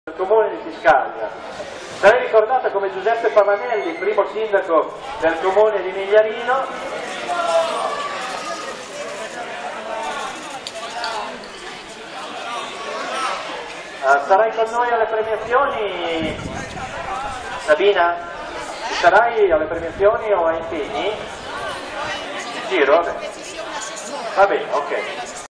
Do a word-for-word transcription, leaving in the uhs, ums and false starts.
del comune di Fiscaglia. Sarei ricordata come Giuseppe Pavanelli, primo sindaco del comune di Migliarino. Uh, sarai con noi alle premiazioni, Sabina? Sarai alle premiazioni o a impegni? In giro? Va bene, ok.